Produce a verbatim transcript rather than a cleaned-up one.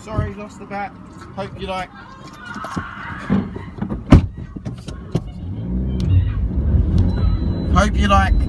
Sorry, lost the bat. Hope you like. Hope you like